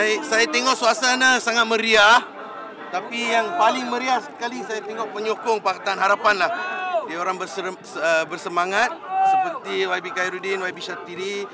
Saya tengok suasana sangat meriah. Tapi yang paling meriah sekali saya tengok penyokong Pakatan Harapan lah. Dia orang bersemangat seperti YB Khairuddin, YB Syatiri.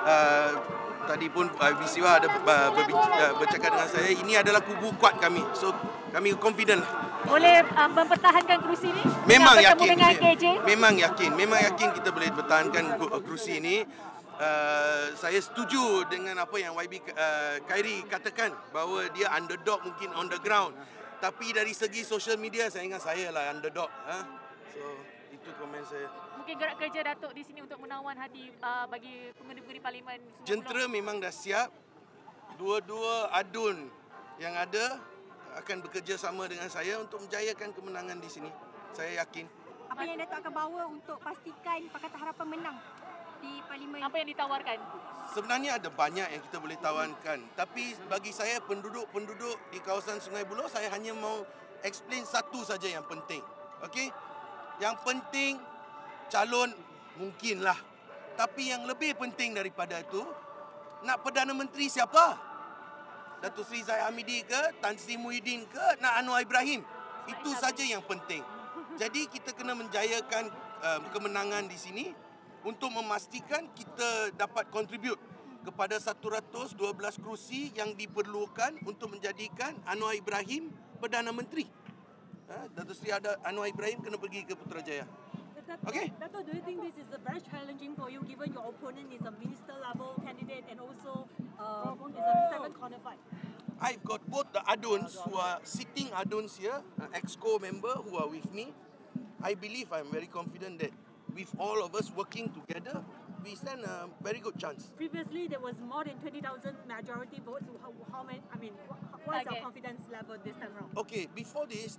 Tadi pun YB Siwa ada bercakap dengan saya. Ini adalah kubu kuat kami. So kami confident lah. Boleh mempertahankan kerusi ini? Memang yakin. Dengan KJ? Memang yakin kita boleh bertahankan kerusi ini. Saya setuju dengan apa yang YB Khairi katakan bahawa dia underdog mungkin on the ground, tapi dari segi social media saya ingat saya lah underdog. So itu komen saya. Mungkin gerak kerja Datuk di sini untuk menawan hati bagi pengendi-pengendi parlimen. Jentera memang dah siap. Dua-dua adun yang ada akan bekerja sama dengan saya untuk menjayakan kemenangan di sini. Saya yakin. Apa yang Datuk akan bawa untuk pastikan Pakatan Harapan menang di parlimen? Apa yang ditawarkan? Sebenarnya ada banyak yang kita boleh tawarkan. Tapi bagi saya penduduk-penduduk di kawasan Sungai Buloh, saya hanya mau explain satu saja yang penting. Okey? Yang penting calon mungkinlah. Tapi yang lebih penting daripada itu, nak Perdana Menteri siapa? Datuk Seri Zahid Hamidi ke, Tan Sri Muhyiddin ke, nak Anwar Ibrahim? Itu saja yang penting. Jadi kita kena menjayakan kemenangan di sini untuk memastikan kita dapat contribute kepada 112 kerusi yang diperlukan untuk menjadikan Anwar Ibrahim Perdana Menteri. Datuk Seri Anwar Ibrahim kena pergi ke Putrajaya. Okay. Dato', do you think this is very challenging for you given your opponent is a minister level candidate and also is a seven corner fight? I've got both the aduns who are sitting aduns here, ex-co member who are with me. I believe I'm very confident that with all of us working together, we stand a very good chance. Previously, there was more than 20,000 majority votes. How many? I mean, what's your confidence level this time around? Okay, before this,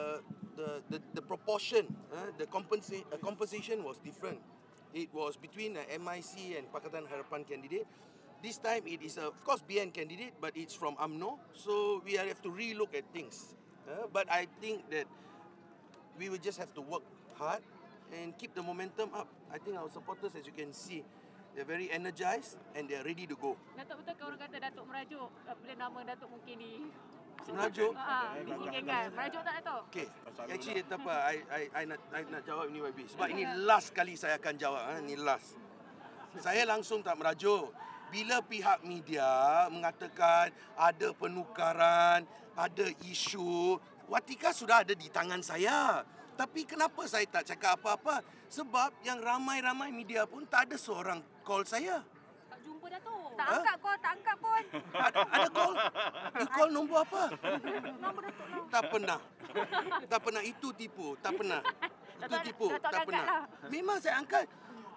the proportion, the composition was different. It was between MIC and Pakatan Harapan candidate. This time it is of course BN candidate, but it's from UMNO. So we have to relook at things. But I think that we will just have to work hard and keep the momentum up. I think our supporters, as you can see, they're very energized and they're ready to go. Datuk, betul ke orang kata Datuk merajuk bila nama Datuk mungkin di merajuk? Disikirkan. Merajuk tak Datuk? Okay. Actually, tak apa. I nak jawab ini YB. Sebab ini last kali saya akan jawab. Ini last. Saya langsung tak merajuk. Bila pihak media mengatakan ada penukaran, ada isu, watika sudah ada di tangan saya. Tapi kenapa saya tak cakap apa-apa? Sebab yang ramai-ramai media pun tak ada seorang call saya. Tak jumpa Datuk. Tak angkat pun, tak angkat pun. Ada call? You call nombor apa? Nombor Datuk. Tak pernah. Tak pernah. Itu tipu. Tak pernah. Itu tipu. Tak pernah. Memang saya angkat.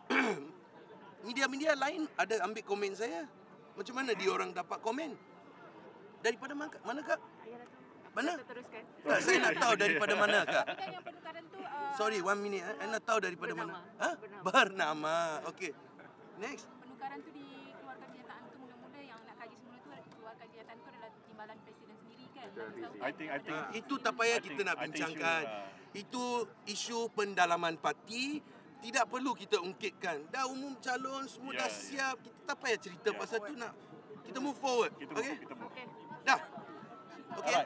Media-media lain ada ambil komen saya. Macam mana dia orang dapat komen? Daripada mana kak? Mana? Teruskan. Tak, saya nak tahu daripada mana kak? Kan yang penukaran tu Sorry, 1 minute. Saya nak tahu daripada bernama. mana? Bernama. Okay. Next. Penukaran tu dikeluarkan kenyataan tu mula-mula yang nak kaji semula tu keluarkan kenyataan tu adalah timbalan presiden sendiri kan. I think itu tak payah kita nak bincangkan. Itu isu pendalaman parti. Tidak perlu kita ungkitkan. Dah umum calon semua dah siap. Kita tak payah cerita pasal tu nak. Kita move forward. Okay? Dah. Okay.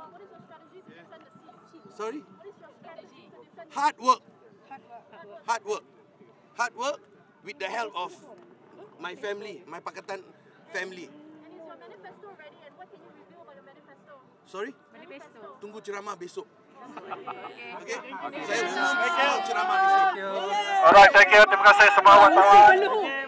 Sorry. Hard work. Hard work. Hard work with the help of my family, my Pakatan family. And is your manifesto ready and what can you reveal about your manifesto? Sorry? Manifesto. Tunggu ceramah besok. Okay. Saya umum ceramah besok. Alright, thank you. Terima kasih semua wartawan.